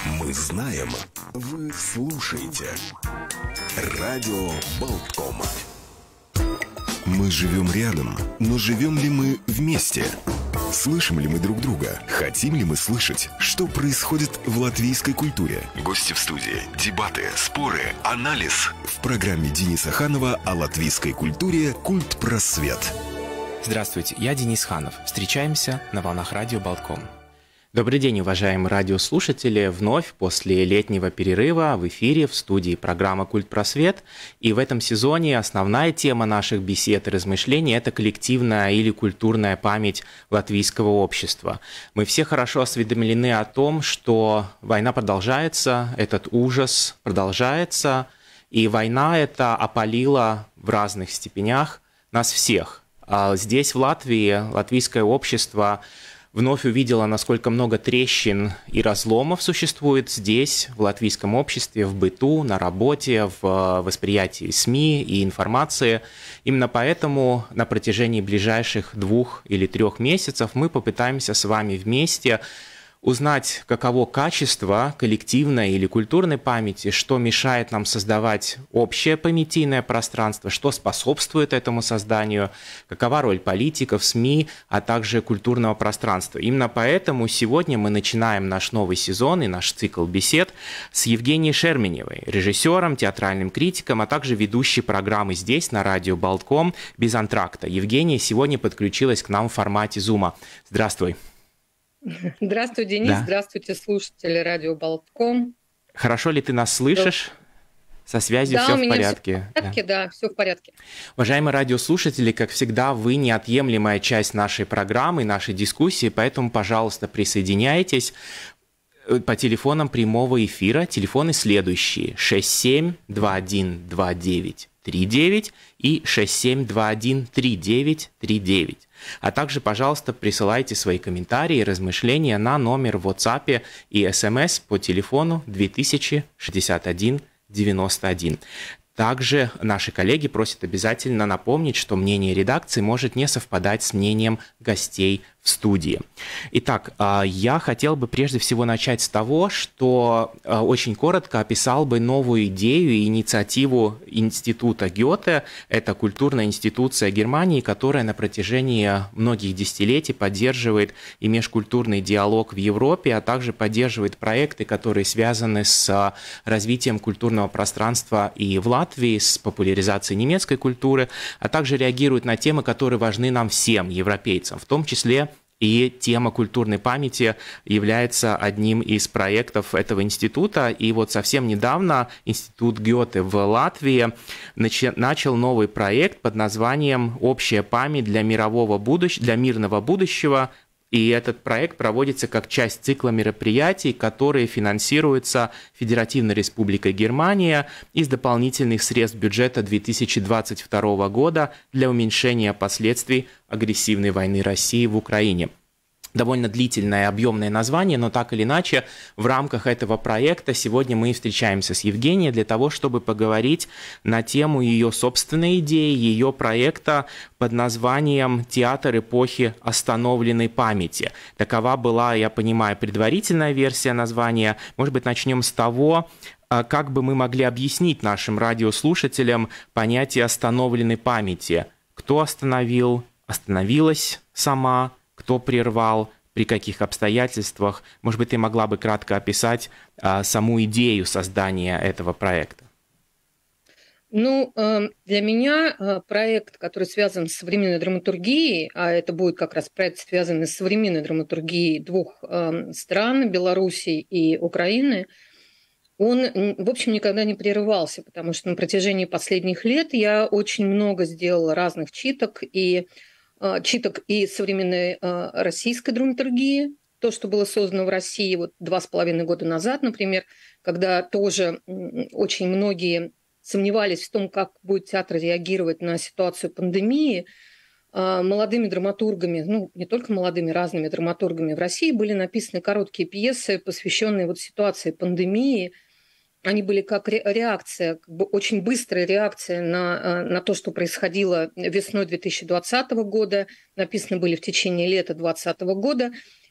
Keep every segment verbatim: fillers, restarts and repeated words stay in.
Мы знаем, вы слушаете. Радио Болтком. Мы живем рядом, но живем ли мы вместе? Слышим ли мы друг друга? Хотим ли мы слышать, что происходит в латвийской культуре? Гости в студии, дебаты, споры, анализ. В программе Дениса Ханова о латвийской культуре «Культпросвет». Здравствуйте, я Денис Ханов. Встречаемся на волнах радио Болтком. Добрый день, уважаемые радиослушатели. Вновь после летнего перерыва в эфире в студии программа «Культпросвет». И в этом сезоне основная тема наших бесед и размышлений – это коллективная или культурная память латвийского общества. Мы все хорошо осведомлены о том, что война продолжается, этот ужас продолжается, и война эта опалила в разных степенях нас всех. А здесь, в Латвии, латвийское общество вновь увидела, насколько много трещин и разломов существует здесь, в латвийском обществе, в быту, на работе, в восприятии СМИ и информации. Именно поэтому на протяжении ближайших двух или трех месяцев мы попытаемся с вами вместе узнать, каково качество коллективной или культурной памяти, что мешает нам создавать общее памятийное пространство, что способствует этому созданию, какова роль политиков, СМИ, а также культурного пространства. Именно поэтому сегодня мы начинаем наш новый сезон и наш цикл бесед с Евгенией Шерменевой, режиссером, театральным критиком, а также ведущей программы здесь, на радио Болтком, «Без антракта». Евгения сегодня подключилась к нам в формате Зума. Здравствуй. Здравствуй, Денис. Да. Здравствуйте, слушатели радио Болтком. Хорошо ли ты нас слышишь? Со связью да, все у в меня порядке? Все в порядке, да. да, все в порядке. Уважаемые радиослушатели, как всегда, вы неотъемлемая часть нашей программы, нашей дискуссии, поэтому, пожалуйста, присоединяйтесь по телефонам прямого эфира. Телефоны следующие: шесть семь два один два девять три девять и шесть семь два один три девять три девять. А также, пожалуйста, присылайте свои комментарии и размышления на номер в WhatsApp и СМС по телефону два тысячи шестьдесят один девяносто один. Также наши коллеги просят обязательно напомнить, что мнение редакции может не совпадать с мнением гостей в студии. Итак, я хотел бы прежде всего начать с того, что очень коротко описал бы новую идею и инициативу Института Гёте. Это культурная институция Германии, которая на протяжении многих десятилетий поддерживает и межкультурный диалог в Европе, а также поддерживает проекты, которые связаны с развитием культурного пространства и в Латвии, с популяризацией немецкой культуры, а также реагирует на темы, которые важны нам всем, европейцам, в том числе и тема культурной памяти является одним из проектов этого института. И вот совсем недавно Институт Гёте в Латвии начал новый проект под названием «Общая память для мирового будущего, для мирного будущего». И этот проект проводится как часть цикла мероприятий, которые финансируются Федеративной Республикой Германия из дополнительных средств бюджета две тысячи двадцать второго года для уменьшения последствий агрессивной войны России в Украине. Довольно длительное и объемное название, но так или иначе в рамках этого проекта сегодня мы встречаемся с Евгенией для того, чтобы поговорить на тему ее собственной идеи, ее проекта под названием «Театр эпохи остановленной памяти». Такова была, я понимаю, предварительная версия названия. Может быть, начнем с того, как бы мы могли объяснить нашим радиослушателям понятие остановленной памяти. Кто остановил, остановилась сама, кто прервал, при каких обстоятельствах? Может быть, ты могла бы кратко описать а, саму идею создания этого проекта? Ну, для меня проект, который связан с современной драматургией, а это будет как раз проект, связанный с современной драматургией двух стран, Белоруссии и Украины, он, в общем, никогда не прерывался, потому что на протяжении последних лет я очень много сделала разных читок и читок и современной российской драматургии, то, что было создано в России вот два с половиной года назад, например, когда тоже очень многие сомневались в том, как будет театр реагировать на ситуацию пандемии. Молодыми драматургами, ну не только молодыми, разными драматургами в России были написаны короткие пьесы, посвященные вот ситуации пандемии. Они были как реакция, как бы очень быстрая реакция на, на то, что происходило весной две тысячи двадцатого года. Написаны были в течение лета две тысячи двадцатого года.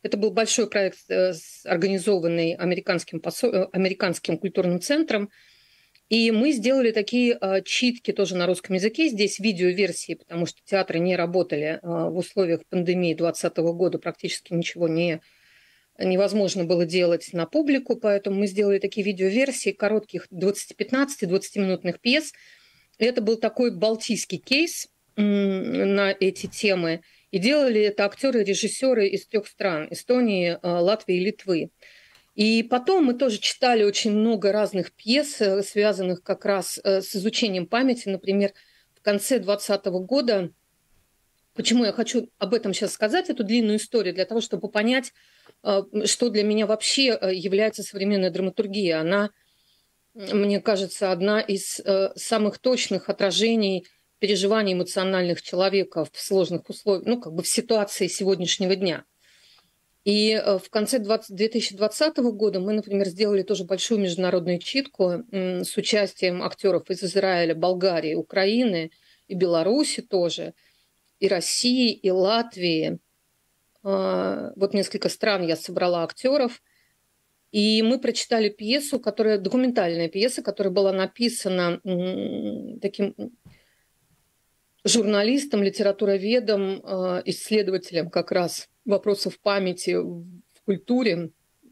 Это был большой проект, организованный американским, посол... американским культурным центром. И мы сделали такие читки тоже на русском языке. Здесь видеоверсии, потому что театры не работали в условиях пандемии двадцатого года. Практически ничего не, невозможно было делать на публику. Поэтому мы сделали такие видеоверсии коротких двадцати-пятнадцати-двадцатиминутных пьес. И это был такой балтийский кейс на эти темы. И делали это актеры и режиссеры из трех стран – Эстонии, Латвии и Литвы. И потом мы тоже читали очень много разных пьес, связанных как раз с изучением памяти. Например, в конце двадцатого года, почему я хочу об этом сейчас сказать, эту длинную историю, для того, чтобы понять, что для меня вообще является современная драматургия. Она, мне кажется, одна из самых точных отражений переживаний эмоциональных человека в сложных условиях, ну, как бы в ситуации сегодняшнего дня. И в конце две тысячи двадцатого года мы, например, сделали тоже большую международную читку с участием актеров из Израиля, Болгарии, Украины и Беларуси тоже, и России, и Латвии. Вот несколько стран я собрала актеров. И мы прочитали пьесу, которая документальная пьеса, которая была написана таким журналистом, литературоведом, исследователем как раз вопросов памяти в культуре,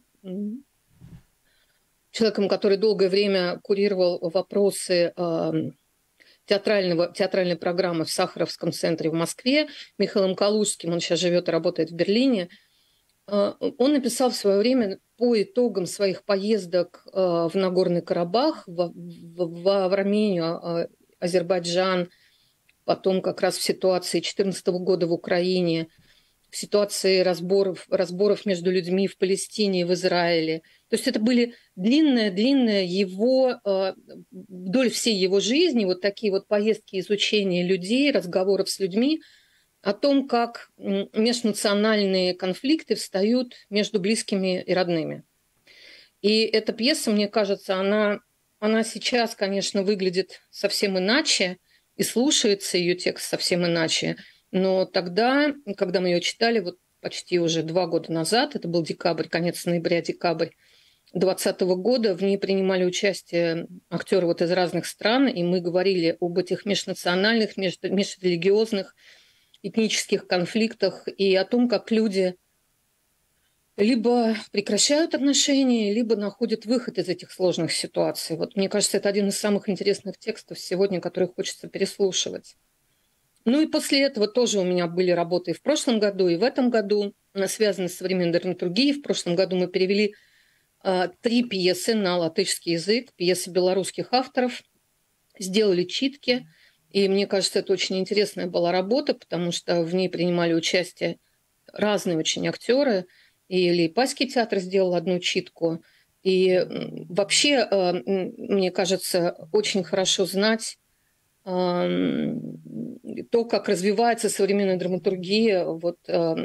человеком, который долгое время курировал вопросы театрального, театральной программы в Сахаровском центре в Москве, Михаилом Калужским, он сейчас живет и работает в Берлине. Он написал в свое время по итогам своих поездок в Нагорный Карабах, в, в, в Армению, Азербайджан, потом как раз в ситуации две тысячи четырнадцатого года в Украине, в ситуации разборов, разборов между людьми в Палестине и в Израиле. То есть это были длинная-длинная его, вдоль всей его жизни, вот такие вот поездки изучения людей, разговоров с людьми о том, как межнациональные конфликты встают между близкими и родными. И эта пьеса, мне кажется, она, она сейчас, конечно, выглядит совсем иначе, и слушается ее текст совсем иначе. Но тогда, когда мы ее читали, вот почти уже два года назад, это был декабрь, конец ноября, декабрь двадцатого года, в ней принимали участие актеры вот из разных стран, и мы говорили об этих межнациональных, межрелигиозных, этнических конфликтах и о том, как люди либо прекращают отношения, либо находят выход из этих сложных ситуаций. Вот мне кажется, это один из самых интересных текстов сегодня, который хочется переслушивать. Ну и после этого тоже у меня были работы и в прошлом году, и в этом году, связанные с современной драматургией. В прошлом году мы перевели а, три пьесы на латышский язык, пьесы белорусских авторов, сделали читки. И мне кажется, это очень интересная была работа, потому что в ней принимали участие разные очень актеры. И Лейпайский театр сделал одну читку. И вообще, мне кажется, очень хорошо знать то, как развивается современная драматургия вот,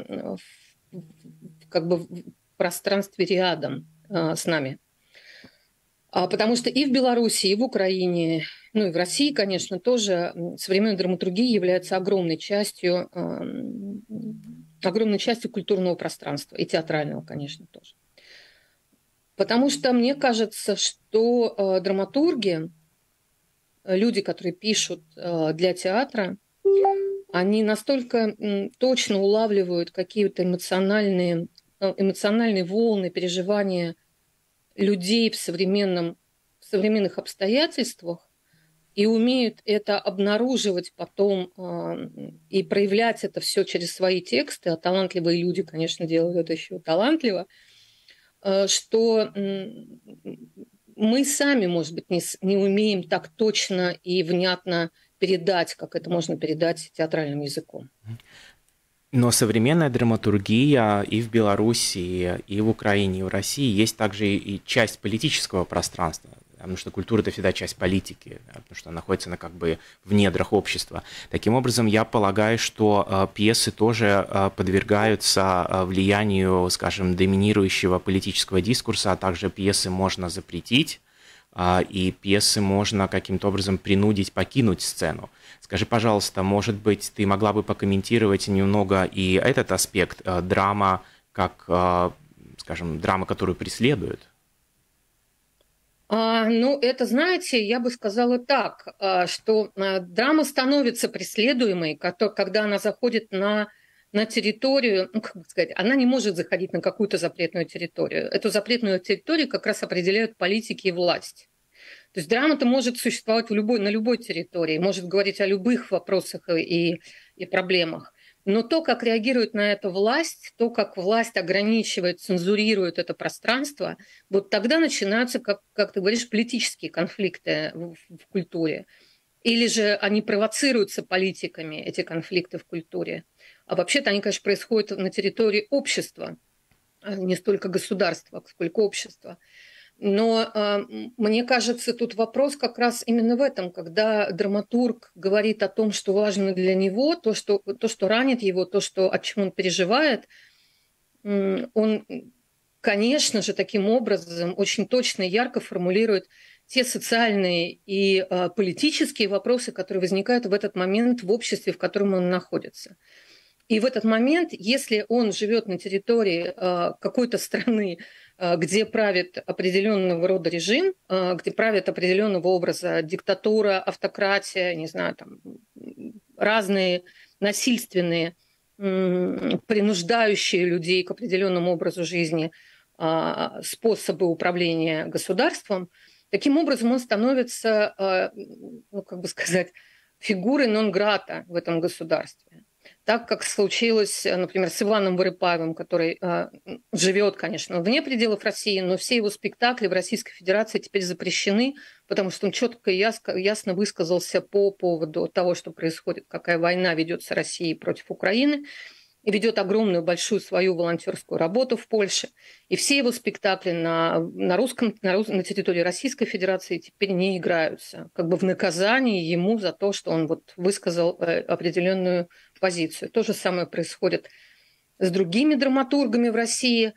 как бы в пространстве рядом с нами. Потому что и в Беларуси, и в Украине, ну и в России, конечно, тоже современная драматургия является огромной частью, огромной частью культурного пространства, и театрального, конечно, тоже. Потому что мне кажется, что драматурги, люди, которые пишут для театра, они настолько точно улавливают какие-то эмоциональные, эмоциональные волны, переживания людей в, современном, в современных обстоятельствах и умеют это обнаруживать потом э, и проявлять это все через свои тексты, а талантливые люди, конечно, делают это еще талантливо, э, что э, мы сами, может быть, не, не умеем так точно и внятно передать, как это можно передать театральным языком. Но современная драматургия и в Беларуси, и в Украине, и в России есть также и часть политического пространства, потому что культура – это всегда часть политики, потому что она находится на, как бы, в недрах общества. Таким образом, я полагаю, что э, пьесы тоже э, подвергаются э, влиянию, скажем, доминирующего политического дискурса, а также пьесы можно запретить, э, и пьесы можно каким-то образом принудить покинуть сцену. Скажи, пожалуйста, может быть, ты могла бы покомментировать немного и этот аспект, э, драма как, скажем, драма, которую преследуют? А, ну, это, знаете, я бы сказала так, что драма становится преследуемой, когда она заходит на, на территорию, ну, как бы сказать, она не может заходить на какую-то запретную территорию. Эту запретную территорию как раз определяют политики и власть. То есть драма-то может существовать в любой, на любой территории, может говорить о любых вопросах и, и проблемах. Но то, как реагирует на это власть, то, как власть ограничивает, цензурирует это пространство, вот тогда начинаются, как, как ты говоришь, политические конфликты в, в культуре. Или же они провоцируются политиками, эти конфликты в культуре. А вообще-то они, конечно, происходят на территории общества, не столько государства, сколько общества. Но э, мне кажется, тут вопрос как раз именно в этом, когда драматург говорит о том, что важно для него, то, что, то, что ранит его, то, что, от чего он переживает, э, он, конечно же, таким образом очень точно и ярко формулирует те социальные и э, политические вопросы, которые возникают в этот момент в обществе, в котором он находится. И в этот момент, если он живет на территории э, какой-то страны, где правит определенного рода режим, где правит определенного образа диктатура, автократия, не знаю, там, разные насильственные, принуждающие людей к определенному образу жизни способы управления государством, таким образом он становится, ну, как бы сказать, фигурой нон-грата в этом государстве. Так, как случилось, например, с Иваном Вырыпаевым, который э, живет, конечно, вне пределов России, но все его спектакли в Российской Федерации теперь запрещены, потому что он четко и ясно, ясно высказался по поводу того, что происходит, какая война ведется Россией против Украины, и ведет огромную, большую свою волонтерскую работу в Польше. И все его спектакли на, на, русском, на, рус, на территории Российской Федерации теперь не играются, как бы в наказании ему за то, что он вот высказал э, определенную позицию. То же самое происходит с другими драматургами в России.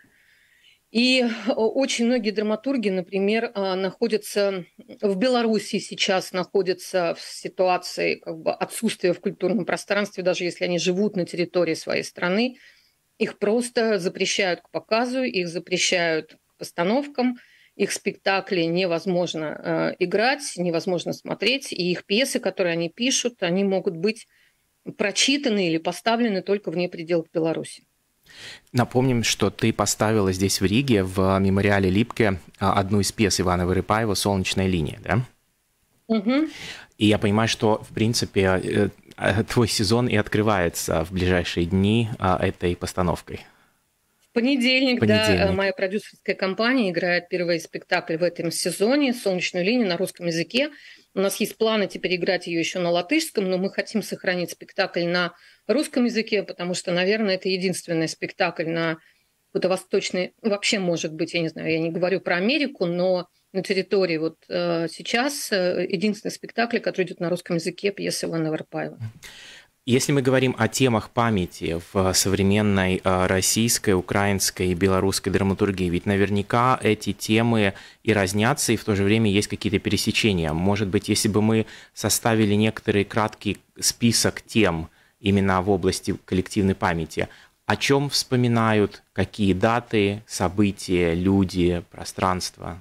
И очень многие драматурги, например, находятся в Беларуси сейчас, находятся в ситуации как бы отсутствия в культурном пространстве, даже если они живут на территории своей страны. Их просто запрещают к показу, их запрещают к постановкам, их спектакли невозможно играть, невозможно смотреть, и их пьесы, которые они пишут, они могут быть прочитаны или поставлены только вне пределов Беларуси. Напомним, что ты поставила здесь в Риге, в мемориале Липке, одну из пьес Ивана Вырыпаева «Солнечная линия», да? Угу. И я понимаю, что, в принципе, твой сезон и открывается в ближайшие дни этой постановкой. В понедельник, понедельник. да, моя продюсерская компания играет первый спектакль в этом сезоне «Солнечную линию» на русском языке. У нас есть планы теперь играть ее еще на латышском, но мы хотим сохранить спектакль на русском языке, потому что, наверное, это единственный спектакль на какой-то восточной... Вообще, может быть, я не знаю, я не говорю про Америку, но на территории вот э, сейчас э, единственный спектакль, который идет на русском языке, пьеса Ивана Вырыпаева. Если мы говорим о темах памяти в современной российской, украинской и белорусской драматургии, ведь наверняка эти темы и разнятся, и в то же время есть какие-то пересечения. Может быть, если бы мы составили некоторый краткий список тем именно в области коллективной памяти, о чем вспоминают, какие даты, события, люди, пространство?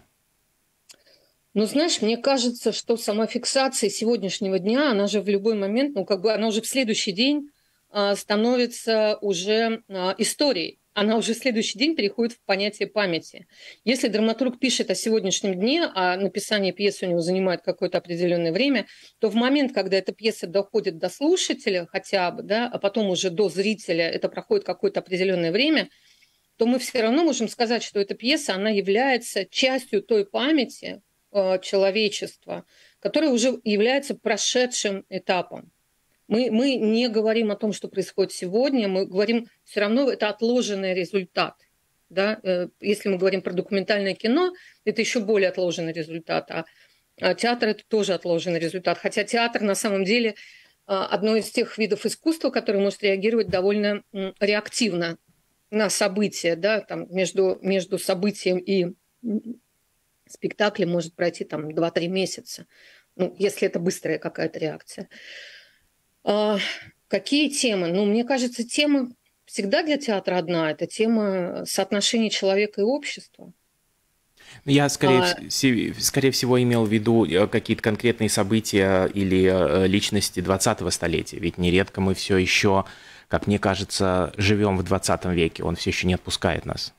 Ну, знаешь, мне кажется, что сама фиксация сегодняшнего дня, она же в любой момент, ну, как бы она уже в следующий день а, становится уже а, историей. Она уже в следующий день переходит в понятие памяти. Если драматург пишет о сегодняшнем дне, а написание пьесы у него занимает какое-то определенное время, то в момент, когда эта пьеса доходит до слушателя хотя бы, да, а потом уже до зрителя, это проходит какое-то определенное время, то мы все равно можем сказать, что эта пьеса, она является частью той памяти человечества, которое уже является прошедшим этапом. Мы, мы не говорим о том, что происходит сегодня, мы говорим, все равно это отложенный результат. Да? Если мы говорим про документальное кино, это еще более отложенный результат, а, а театр – это тоже отложенный результат. Хотя театр на самом деле одно из тех видов искусства, который может реагировать довольно реактивно на события. Да? Там между, между событием и спектакль может пройти там два-три месяца, ну, если это быстрая какая-то реакция. А, какие темы? Ну, мне кажется, темы всегда для театра одна. Это тема соотношения человека и общества. Я, скорее, А, вс- скорее всего, имел в виду э, какие-то конкретные события или э, личности двадцатого столетия. Ведь нередко мы все еще, как мне кажется, живем в двадцатом веке. Он все еще не отпускает нас.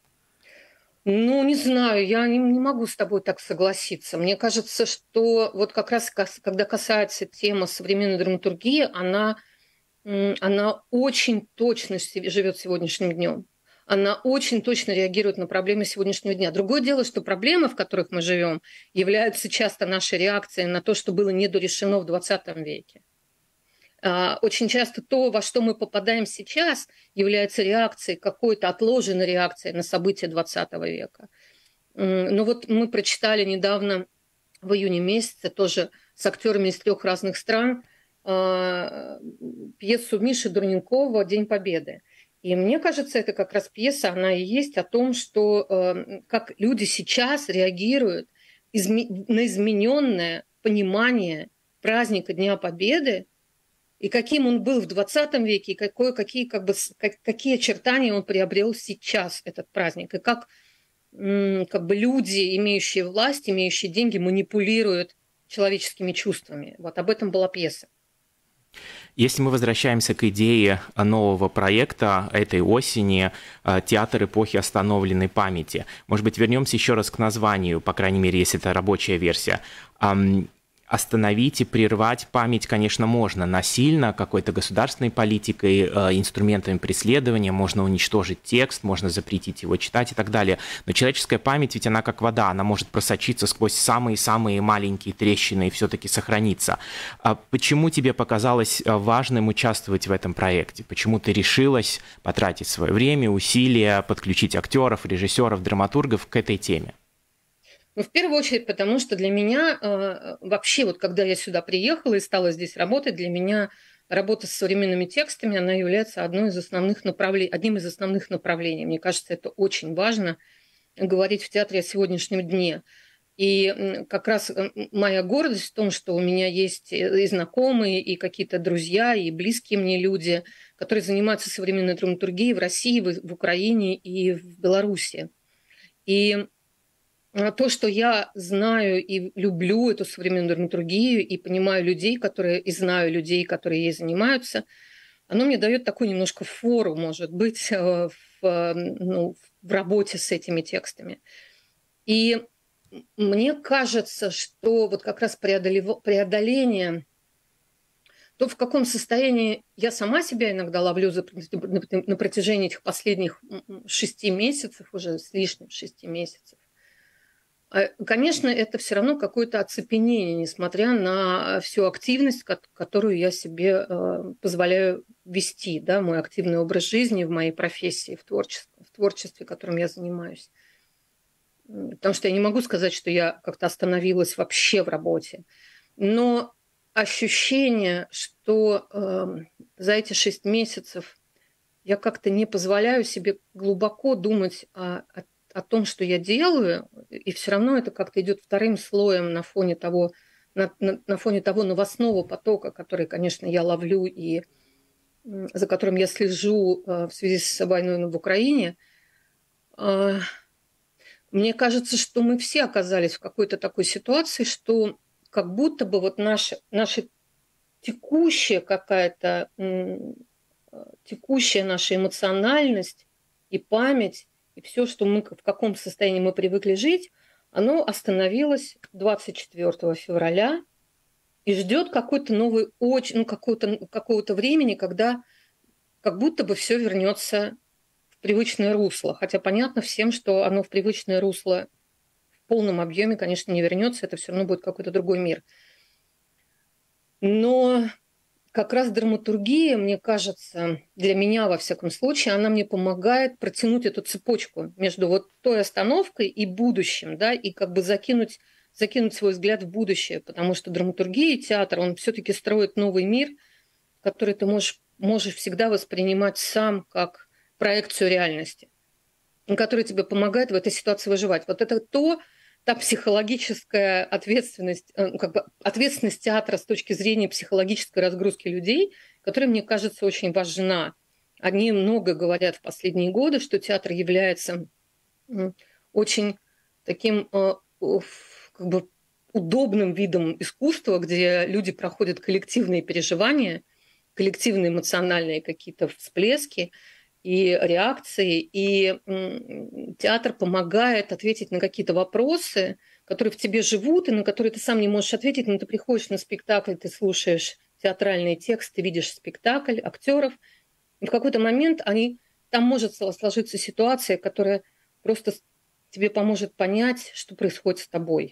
ну, не знаю, я не, не могу с тобой так согласиться. Мне кажется, что вот как раз кас- когда касается темы современной драматургии, она, м, она очень точно се- живет сегодняшним днем. Она очень точно реагирует на проблемы сегодняшнего дня. Другое дело, что проблемы, в которых мы живем, являются часто нашей реакцией на то, что было недорешено в двадцатом веке. А, Очень часто то, во что мы попадаем сейчас, является реакцией, какой-то отложенной реакцией на события двадцатого века. М, Ну вот мы прочитали недавно, в июне месяце, тоже с актерами из трех разных стран, а, пьесу Миши Дурненкова «День Победы». И мне кажется, это как раз пьеса, она и есть о том, что э, как люди сейчас реагируют изме- на измененное понимание праздника Дня Победы, и каким он был в двадцатом веке, и какое, какие, как бы, как, какие очертания он приобрел сейчас, этот праздник, и как, м, как бы люди, имеющие власть, имеющие деньги, манипулируют человеческими чувствами. Вот об этом была пьеса. Если мы возвращаемся к идее нового проекта этой осени, э, «Театр эпохи остановленной памяти», может быть, вернемся еще раз к названию, по крайней мере, если это рабочая версия. Ам, Остановить и прервать память, конечно, можно насильно, какой-то государственной политикой, э, инструментами преследования, можно уничтожить текст, можно запретить его читать и так далее. Но человеческая память, ведь она как вода, она может просочиться сквозь самые-самые маленькие трещины и все-таки сохраниться. А почему тебе показалось э, важным участвовать в этом проекте? Почему ты решилась потратить свое время, усилия, подключить актеров, режиссеров, драматургов к этой теме? Ну, в первую очередь, потому что для меня э, вообще, вот когда я сюда приехала и стала здесь работать, для меня работа с современными текстами, она является одной из основных направлений, одним из основных направлений. Мне кажется, это очень важно говорить в театре о сегодняшнем дне. И м, как раз м, моя гордость в том, что у меня есть и знакомые, и какие-то друзья, и близкие мне люди, которые занимаются современной драматургией в России, в, в Украине и в Беларуси. И а, то, что я знаю и люблю эту современную драматургию, и понимаю людей, которые, и знаю людей, которые ей занимаются, оно мне дает такой немножко фору, может быть, э, в, э, ну, в работе с этими текстами. И мне кажется, что вот как раз преодолев- преодоление, то, в каком состоянии я сама себя иногда ловлю за- на протяжении этих последних м, шести месяцев, уже с лишним шести месяцев, а, конечно, это все равно какое-то оцепенение, несмотря на всю активность, кот- которую я себе э, позволяю вести, да, мой активный образ жизни в моей профессии, в творчестве, в творчестве, которым я занимаюсь. М, Потому что я не могу сказать, что я как-то остановилась вообще в работе. Но ощущение, что э, за эти шесть месяцев я как-то не позволяю себе глубоко думать о, о, о том, что я делаю, и все равно это как-то идет вторым слоем на фоне того, на, на, на фоне того новостного потока, который, конечно, я ловлю и м, за которым я слежу э, в связи с войной в Украине. А, Мне кажется, что мы все оказались в какой-то такой ситуации, что как будто бы вот наша, наша текущая какая-то м, э, текущая наша эмоциональность и память, и все, что мы, в каком состоянии мы привыкли жить, оно остановилось двадцать четвёртого февраля и ждет какой-то новый, очень, ну, какого-то, какого-то времени, когда как будто бы все вернется в привычное русло. Хотя понятно всем, что оно в привычное русло в полном объеме, конечно, не вернется, это все равно будет какой-то другой мир. Но как раз драматургия, мне кажется, для меня, во всяком случае, она мне помогает протянуть эту цепочку между вот той остановкой и будущим, да, и как бы закинуть, закинуть свой взгляд в будущее, потому что драматургия и театр, он все-таки строит новый мир, который ты можешь, можешь всегда воспринимать сам как проекцию реальности, который тебе помогает в этой ситуации выживать. Вот это то, та психологическая ответственность, э, как бы ответственность театра с точки зрения психологической разгрузки людей, которая, мне кажется, очень важна. они много говорят в последние годы, что театр является очень таким как бы удобным видом искусства, где люди проходят коллективные переживания, коллективные эмоциональные какие-то всплески и реакции, и театр помогает ответить на какие-то вопросы, которые в тебе живут, и на которые ты сам не можешь ответить, но ты приходишь на спектакль, ты слушаешь театральные тексты, видишь спектакль, актеров, и в какой-то момент они, там может сложиться ситуация, которая просто тебе поможет понять, что происходит с тобой.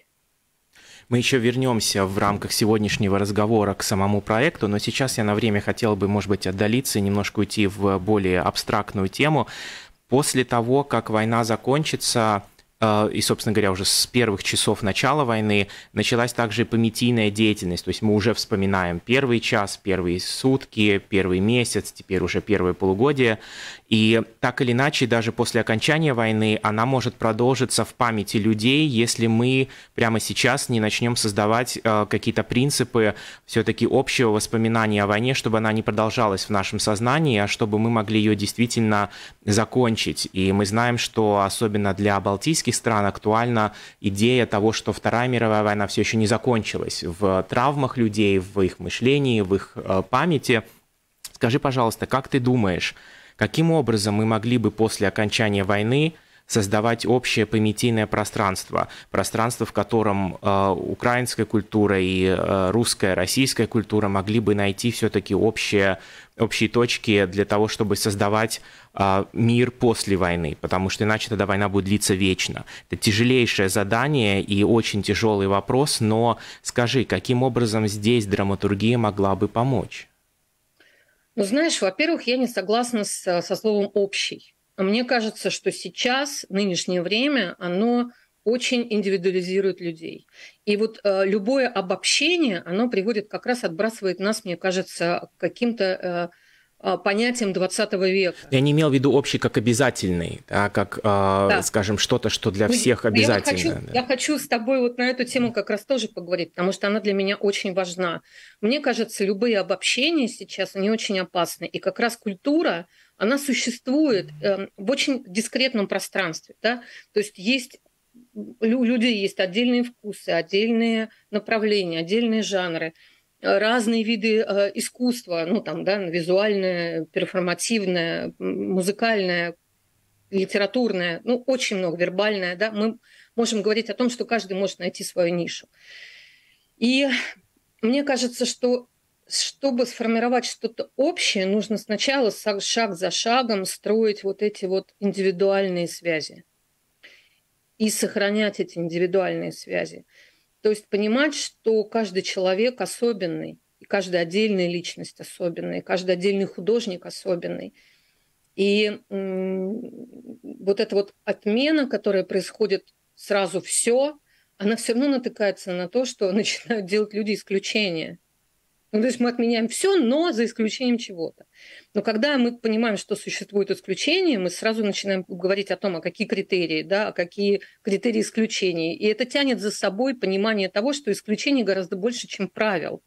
Мы еще вернемся в рамках сегодняшнего разговора к самому проекту, но сейчас я на время хотел бы, может быть, отдалиться и немножко уйти в более абстрактную тему. После того, как война закончится, и, собственно говоря, уже с первых часов начала войны началась также понятийная деятельность. То есть мы уже вспоминаем первый час, первые сутки, первый месяц, теперь уже первое полугодие. И так или иначе, даже после окончания войны она может продолжиться в памяти людей, если мы прямо сейчас не начнем создавать э, какие-то принципы все-таки общего воспоминания о войне, чтобы она не продолжалась в нашем сознании, а чтобы мы могли ее действительно закончить. И мы знаем, что особенно для балтийских стран актуальна идея того, что Вторая мировая война все еще не закончилась в травмах людей, в их мышлении, в их э, памяти. Скажи, пожалуйста, как ты думаешь, каким образом мы могли бы после окончания войны создавать общее понятийное пространство, пространство, в котором э, украинская культура и э, русская, российская культура могли бы найти все-таки общие, общие точки для того, чтобы создавать э, мир после войны, потому что иначе тогда война будет длиться вечно. Это тяжелейшее задание и очень тяжелый вопрос, но скажи, каким образом здесь драматургия могла бы помочь? Ну, знаешь, во-первых, я не согласна с, со словом «общий». Мне кажется, что сейчас, нынешнее время, оно очень индивидуализирует людей. И вот э, любое обобщение, оно приводит, как раз отбрасывает нас, мне кажется, к каким-то э, понятиям двадцатого века. Я не имел в виду общий как обязательный, да, как, э, да. скажем, что-то, что для всех обязательно. Я, вот хочу, да. я хочу с тобой вот на эту тему как раз тоже поговорить, потому что она для меня очень важна. Мне кажется, любые обобщения сейчас, они очень опасны. И как раз культура, она существует э, в очень дискретном пространстве. Да? То есть есть у людей есть отдельные вкусы, отдельные направления, отдельные жанры, разные виды э, искусства, ну там, да, визуальное, перформативное, музыкальное, литературное, ну очень много, вербальное. Да? Мы можем говорить о том, что каждый может найти свою нишу. И мне кажется, что чтобы сформировать что-то общее, нужно сначала шаг за шагом строить вот эти вот индивидуальные связи и сохранять эти индивидуальные связи. То есть понимать, что каждый человек особенный, и каждая отдельная личность особенная, и каждый отдельный художник особенный. И вот эта вот отмена, которая происходит сразу все, она все равно натыкается на то, что начинают делать люди исключения. Ну, то есть мы отменяем все, но за исключением чего-то. Но когда мы понимаем, что существует исключение, мы сразу начинаем говорить о том, а какие критерии, да, а какие критерии исключений. И это тянет за собой понимание того, что исключений гораздо больше, чем правил.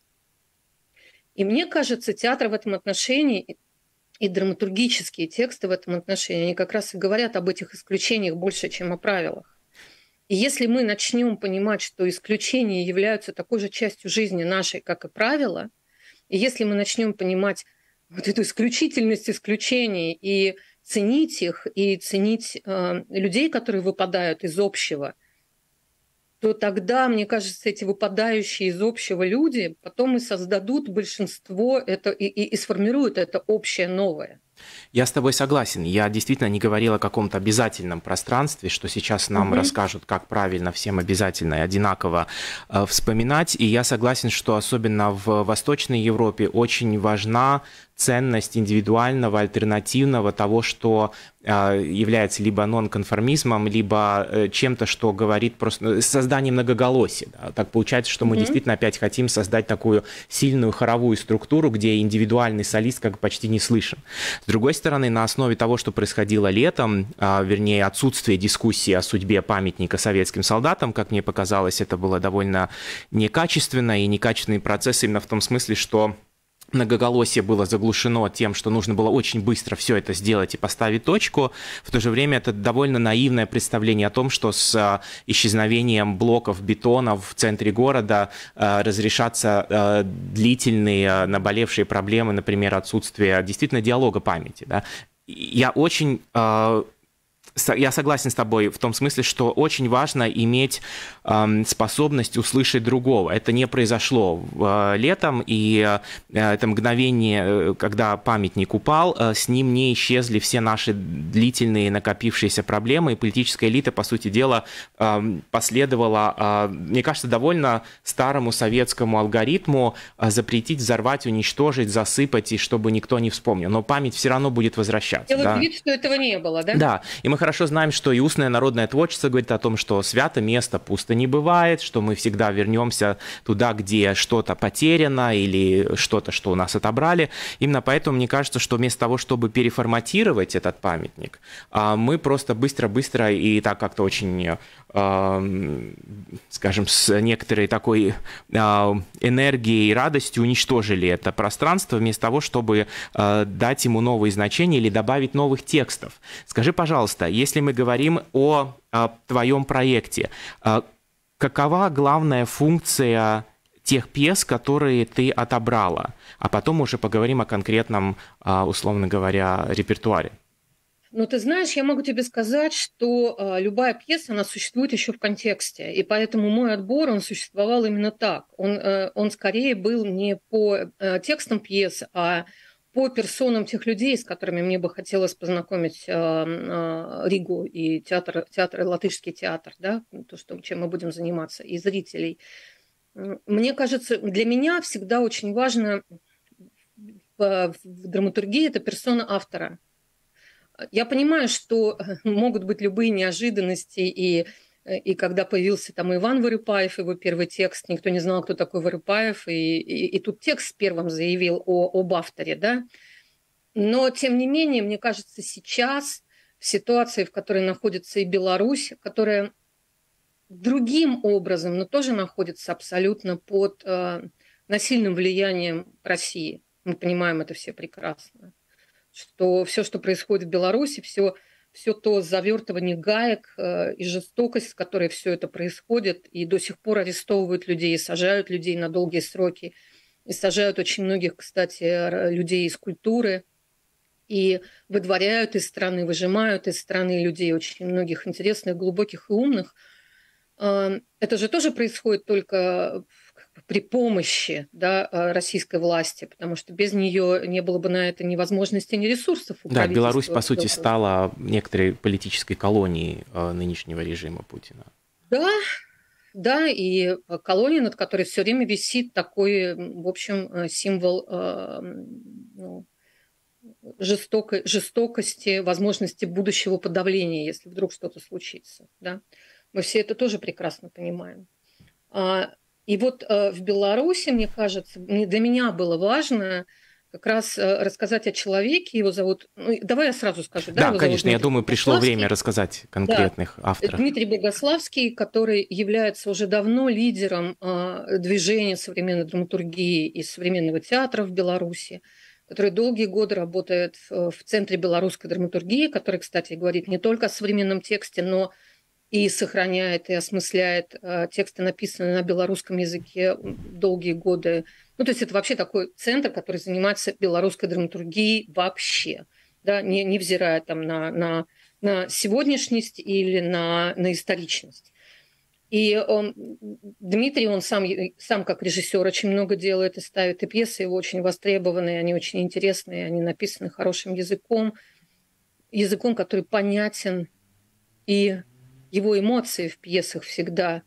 И мне кажется, театр в этом отношении и драматургические тексты в этом отношении, они как раз и говорят об этих исключениях больше, чем о правилах. И если мы начнем понимать, что исключения являются такой же частью жизни нашей, как и правила, и если мы начнем понимать вот эту исключительность исключений и ценить их, и ценить э, людей, которые выпадают из общего, то тогда, мне кажется, эти выпадающие из общего люди потом и создадут большинство это, и, и, и сформируют это общее новое. Я с тобой согласен. Я действительно не говорил о каком-то обязательном пространстве, что сейчас нам угу. расскажут, как правильно всем обязательно и одинаково э, вспоминать. И я согласен, что особенно в Восточной Европе очень важна ценность индивидуального, альтернативного, того, что э, является либо нонконформизмом, либо э, чем-то, что говорит просто созданием многоголосия. Да? Так получается, что мы mm-hmm. действительно опять хотим создать такую сильную хоровую структуру, где индивидуальный солист как бы почти не слышен. С другой стороны, на основе того, что происходило летом, э, вернее, отсутствие дискуссии о судьбе памятника советским солдатам, как мне показалось, это было довольно некачественно, и некачественный процесс именно в том смысле, что многоголосие было заглушено тем, что нужно было очень быстро все это сделать и поставить точку. В то же время это довольно наивное представление о том, что с исчезновением блоков бетона в центре города разрешатся длительные наболевшие проблемы, например, отсутствие действительно диалога памяти. Да? Я очень... Я согласен с тобой в том смысле, что очень важно иметь э, способность услышать другого. Это не произошло э, летом, и э, это мгновение, когда памятник упал, э, с ним не исчезли все наши длительные накопившиеся проблемы, и политическая элита, по сути дела, э, последовала, э, мне кажется, довольно старому советскому алгоритму э, запретить, взорвать, уничтожить, засыпать, и чтобы никто не вспомнил. Но память все равно будет возвращаться. Делать да? вид, что этого не было, да? Да, и мы хорошо знаем, что и устное народное творчество говорит о том, что свято место пусто не бывает, что мы всегда вернемся туда, где что-то потеряно или что-то, что у нас отобрали. Именно поэтому мне кажется, что вместо того, чтобы переформатировать этот памятник, мы просто быстро-быстро и так как-то очень, скажем, с некоторой такой энергией и радостью уничтожили это пространство, вместо того, чтобы дать ему новые значения или добавить новых текстов. Скажи, пожалуйста, если мы говорим о, о твоем проекте, какова главная функция тех пьес, которые ты отобрала? А потом уже поговорим о конкретном, условно говоря, репертуаре. Ну, ты знаешь, я могу тебе сказать, что э, любая пьеса, она существует еще в контексте, и поэтому мой отбор, он существовал именно так. Он, э, он скорее был не по э, текстам пьес, а по персонам тех людей, с которыми мне бы хотелось познакомить э, э, Ригу и театр, театр, латышский театр, да, то, что, чем мы будем заниматься, и зрителей. Мне кажется, для меня всегда очень важно в, в драматургии это персона автора. Я понимаю, что могут быть любые неожиданности, и, и когда появился там Иван Вырыпаев, его первый текст, никто не знал, кто такой Вырыпаев, и, и, и тут текст первым заявил о, об авторе, да. Но, тем не менее, мне кажется, сейчас в ситуации, в которой находится и Беларусь, которая другим образом, но тоже находится абсолютно под э, насильным влиянием России, мы понимаем это все прекрасно, что все, что происходит в Беларуси, все, все то завертывание гаек э, и жестокость, с которой все это происходит, и до сих пор арестовывают людей, и сажают людей на долгие сроки, и сажают очень многих, кстати, людей из культуры, и выдворяют из страны, выжимают из страны людей очень многих интересных, глубоких и умных. Э, это же тоже происходит только при помощи, да, российской власти, потому что без нее не было бы на это ни возможности, ни ресурсов. Да, Беларусь, по сути, стала некоторой политической колонией нынешнего режима Путина. Да, да, и колония, над которой все время висит такой, в общем, символ ну, жестокой, жестокости, возможности будущего подавления, если вдруг что-то случится. Да? Мы все это тоже прекрасно понимаем. И вот э, в Беларуси, мне кажется, для меня было важно как раз э, рассказать о человеке. Его зовут... Ну, давай я сразу скажу. Да, да конечно, я думаю, пришло время рассказать конкретных да, авторов. Дмитрий Богославский, который является уже давно лидером э, движения современной драматургии и современного театра в Беларуси, который долгие годы работает в Центре белорусской драматургии, который, кстати, говорит не только о современном тексте, но и сохраняет, и осмысляет э, тексты, написанные на белорусском языке долгие годы. Ну, то есть это вообще такой центр, который занимается белорусской драматургией вообще, да, не, невзирая там на, на, на сегодняшность или на, на историчность. И он, Дмитрий, он сам, сам как режиссер очень много делает и ставит, и пьесы его очень востребованные, они очень интересные, они написаны хорошим языком, языком, который понятен, и его эмоции в пьесах всегда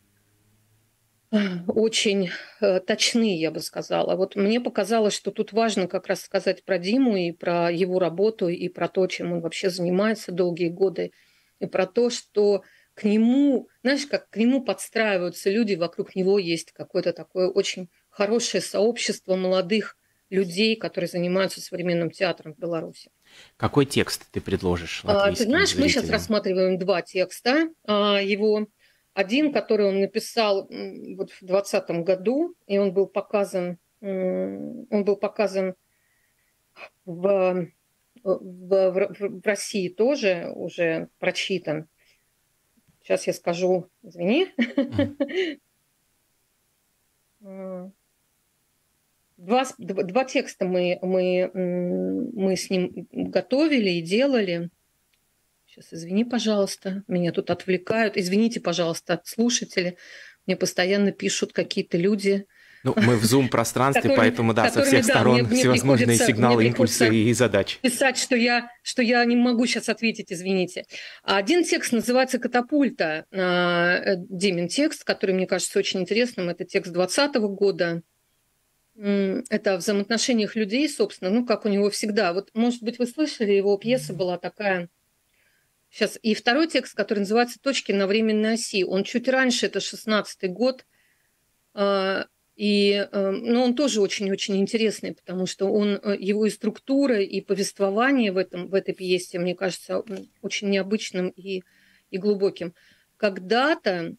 очень точны, я бы сказала. Вот мне показалось, что тут важно как раз сказать про Диму и про его работу, и про то, чем он вообще занимается долгие годы, и про то, что к нему, знаешь, как к нему подстраиваются люди, вокруг него есть какое-то такое очень хорошее сообщество молодых людей, которые занимаются современным театром в Беларуси. Какой текст ты предложишь латвийским Ты знаешь, зрителям? Мы сейчас рассматриваем два текста. Его один, который он написал вот в двадцатом году, и он был показан Он был показан в, в, в, в России тоже, уже прочитан. Сейчас я скажу, извини. Mm. Два, два текста мы, мы, мы с ним готовили и делали. Сейчас, извини, пожалуйста, меня тут отвлекают. Извините, пожалуйста, слушатели. Мне постоянно пишут какие-то люди. Ну, мы в Zoom-пространстве, поэтому, да, со всех да, сторон мне, всевозможные мне сигналы, импульсы и задачи. Писать, что я, что я не могу сейчас ответить, извините. Один текст называется «Катапульта». Димин текст, который, мне кажется, очень интересным. Это текст двадцатого года. Это о взаимоотношениях людей, собственно, ну, как у него всегда. Вот, может быть, вы слышали, его пьеса была такая... Сейчас. И второй текст, который называется «Точки на временной оси». Он чуть раньше, это шестнадцатый год. И, ну, он тоже очень-очень интересный, потому что он, его и структура, и повествование в, этом, в этой пьесе, мне кажется, очень необычным и, и глубоким. Когда-то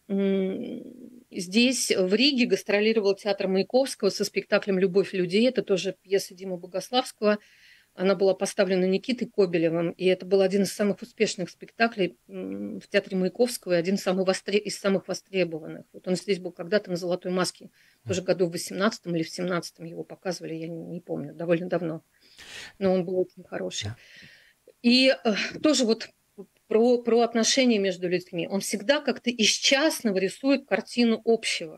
здесь, в Риге, гастролировал театр Маяковского со спектаклем «Любовь людей». Это тоже пьеса Димы Богославского. Она была поставлена Никитой Кобелевым, и это был один из самых успешных спектаклей в театре Маяковского и один из самых, востреб... из самых востребованных. Вот он здесь был когда-то на «Золотой маске», тоже году в восемнадцатом или в семнадцатом его показывали, я не, не помню, довольно давно. Но он был очень хороший. И э, тоже вот про, про отношения между людьми. Он всегда как-то из частного рисует картину общего.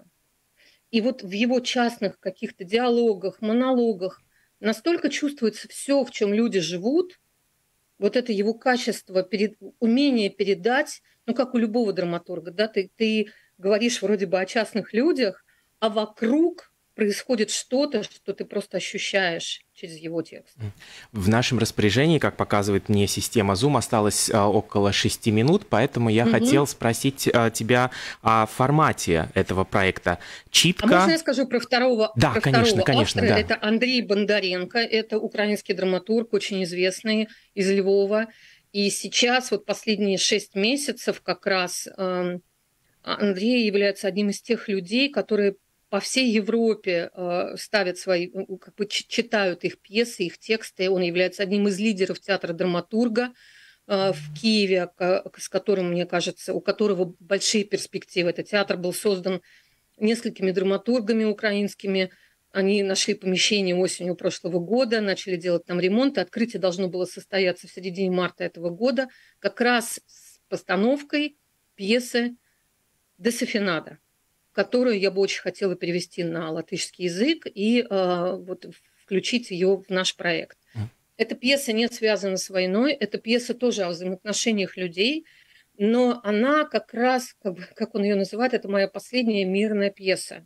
И вот в его частных каких-то диалогах, монологах настолько чувствуется все, в чем люди живут, вот это его качество, перед, умение передать, ну, как у любого драматурга, да, ты, ты говоришь вроде бы о частных людях, а вокруг происходит что-то, что ты просто ощущаешь через его текст. В нашем распоряжении, как показывает мне система Zoom, осталось а, около шести минут, поэтому я угу. хотел спросить а, тебя о формате этого проекта. Читка... А можно я скажу про второго, да, про конечно, второго конечно, автора? Да. Это Андрей Бондаренко, это украинский драматург, очень известный, из Львова. И сейчас, вот последние шесть месяцев как раз э, Андрей является одним из тех людей, которые по всей Европе э, ставят свои, как бы читают их пьесы, их тексты. Он является одним из лидеров театра драматурга э, в Киеве, с которым, мне кажется, у которого большие перспективы. Этот театр был создан несколькими драматургами украинскими. Они нашли помещение осенью прошлого года, начали делать там ремонт. И открытие должно было состояться в середине марта этого года, как раз с постановкой пьесы «Десафинада», которую я бы очень хотела перевести на латышский язык и э, вот, включить ее в наш проект. Эта пьеса не связана с войной, эта пьеса тоже о взаимоотношениях людей, но она как раз, как, бы, как он ее называет, это моя последняя мирная пьеса.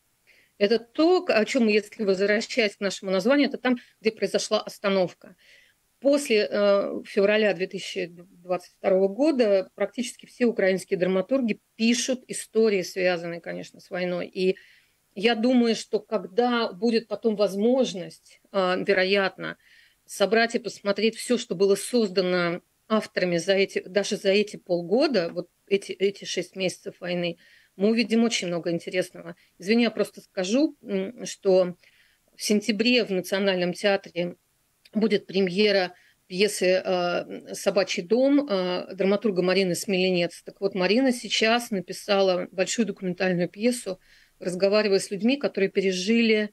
Это то, о чем, если возвращаясь к нашему названию, это там, где произошла остановка. После э, февраля две тысячи двадцать второго года практически все украинские драматурги пишут истории, связанные, конечно, с войной. И я думаю, что когда будет потом возможность, э, вероятно, собрать и посмотреть все, что было создано авторами за эти, даже за эти полгода, вот эти, эти шесть месяцев войны, мы увидим очень много интересного. Извини, я просто скажу, что в сентябре в Национальном театре будет премьера пьесы «Собачий дом» драматурга Марины Смеленец. Так вот, Марина сейчас написала большую документальную пьесу, разговаривая с людьми, которые пережили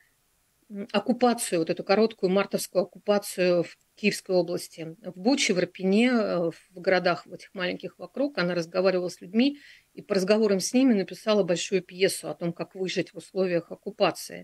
оккупацию, вот эту короткую мартовскую оккупацию в Киевской области. В Буче, в Ирпене, в городах в этих маленьких вокруг. Она разговаривала с людьми и по разговорам с ними написала большую пьесу о том, как выжить в условиях оккупации.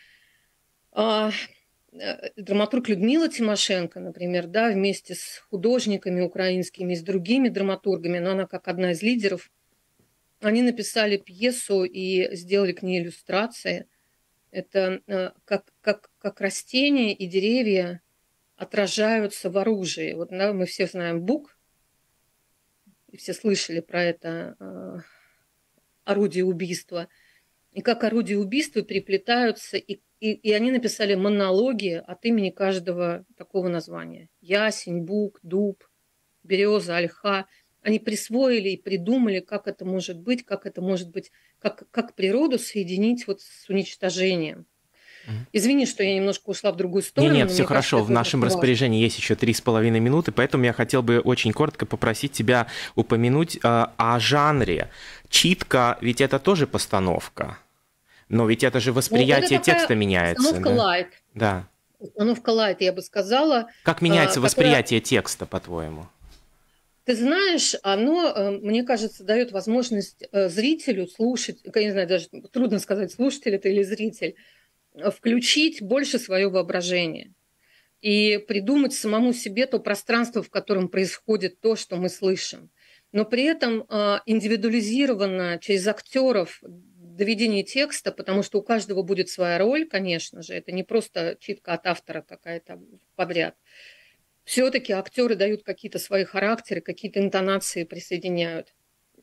Драматург Людмила Тимошенко, например, да, вместе с художниками украинскими, с другими драматургами, но она как одна из лидеров, они написали пьесу и сделали к ней иллюстрации. Это как, как, как растения и деревья отражаются в оружии. Вот, да, мы все знаем бук, и все слышали про это э, орудие убийства. И как орудия убийства переплетаются, и, и, и они написали монологи от имени каждого такого названия. Ясень, бук, дуб, береза, ольха. Они присвоили и придумали, как это может быть, как это может быть, как, как природу соединить вот с уничтожением. Извини, что я немножко ушла в другую сторону. Нет, нет, все хорошо. Кажется, в нашем распоряжении есть еще три с половиной минуты, поэтому я хотел бы очень коротко попросить тебя упомянуть э, о жанре. Читка, ведь это тоже постановка. Но ведь это же восприятие ну, текста меняется. Постановка да? лайт. Да. Постановка лайт, я бы сказала. Как меняется а, восприятие которая... текста, по-твоему? Ты знаешь, оно, мне кажется, дает возможность зрителю слушать, я не знаю, даже трудно сказать, слушатель это или зритель, включить больше свое воображение и придумать самому себе то пространство, в котором происходит то, что мы слышим. Но при этом индивидуализированно через актеров доведение текста, потому что у каждого будет своя роль, конечно же, это не просто читка от автора какая-то подряд. Все-таки актеры дают какие-то свои характеры, какие-то интонации присоединяют.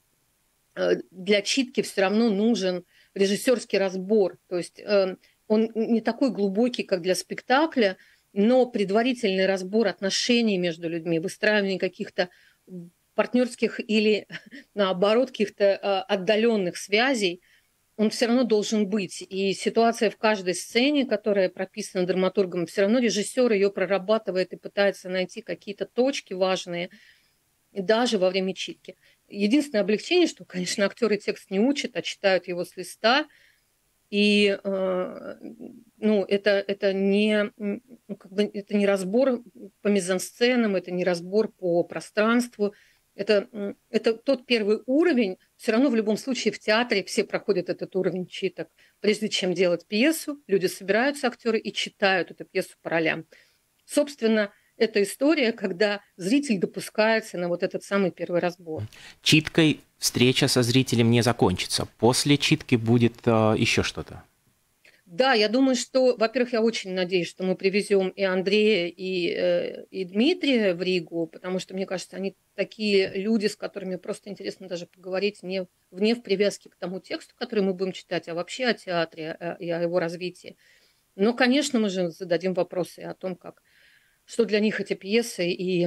Для читки все равно нужен режиссерский разбор. То есть он не такой глубокий, как для спектакля, но предварительный разбор отношений между людьми, выстраивание каких-то партнерских или, наоборот, каких-то отдаленных связей, он все равно должен быть. И ситуация в каждой сцене, которая прописана драматургом, все равно режиссер ее прорабатывает и пытается найти какие-то точки важные, даже во время читки. Единственное облегчение, что, конечно, актеры текст не учат, а читают его с листа. И э, ну, это, это, не, ну, как бы, это не разбор по мизансценам, это не разбор по пространству. Это, это тот первый уровень, все равно в любом случае в театре все проходят этот уровень читок. Прежде чем делать пьесу, люди собираются, актеры, и читают эту пьесу по ролям. Собственно, это история, когда зритель допускается на вот этот самый первый разбор. Читкой встреча со зрителем не закончится. После читки будет э, еще что-то. Да, я думаю, что, во-первых, я очень надеюсь, что мы привезем и Андрея, и, э, и Дмитрия в Ригу, потому что, мне кажется, они такие люди, с которыми просто интересно даже поговорить не, не в привязке к тому тексту, который мы будем читать, а вообще о театре и о его развитии. Но, конечно, мы же зададим вопросы о том, как, что для них эти пьесы и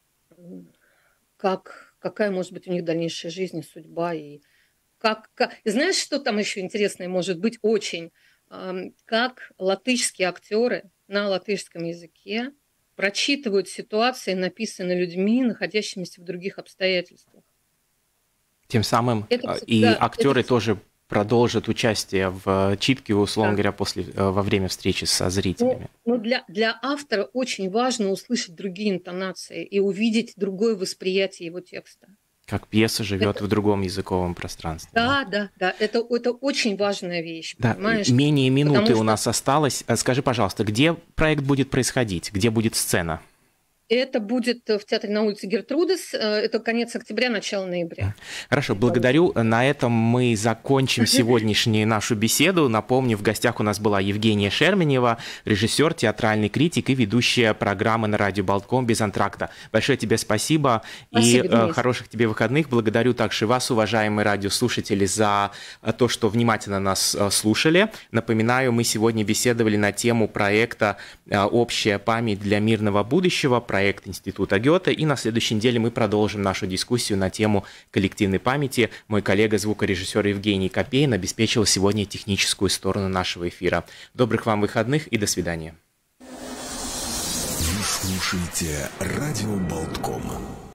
как, какая может быть у них дальнейшая жизнь и судьба. И, как, как... и знаешь, что там еще интересное может быть очень? Как латышские актеры на латышском языке прочитывают ситуации, написанные людьми, находящимися в других обстоятельствах. Тем самым это, и да, актеры это... тоже продолжат участие в читке, условно да. говоря, после, во время встречи со зрителями. Ну, ну для, для автора очень важно услышать другие интонации и увидеть другое восприятие его текста. Как пьеса живет это... в другом языковом пространстве. Да, да, да, да. Это, это очень важная вещь, да. понимаешь? Менее минуты Потому у что... нас осталось. Скажи, пожалуйста, где проект будет происходить? Где будет сцена? Это будет в театре на улице Гертрудес. Это конец октября, начало ноября. Хорошо, благодарю. На этом мы закончим сегодняшнюю нашу беседу. Напомню, в гостях у нас была Евгения Шерменева, режиссер, театральный критик и ведущая программы на радио Болтком «Без антракта». Большое тебе спасибо, спасибо и Денис. Хороших тебе выходных. Благодарю также вас, уважаемые радиослушатели, за то, что внимательно нас слушали. Напоминаю, мы сегодня беседовали на тему проекта «Общая память для мирного будущего», проект Института Гёте, и на следующей неделе мы продолжим нашу дискуссию на тему коллективной памяти. Мой коллега, звукорежиссер Евгений Копейн, обеспечил сегодня техническую сторону нашего эфира. Добрых вам выходных и до свидания. Вы слушаете радио Болтком.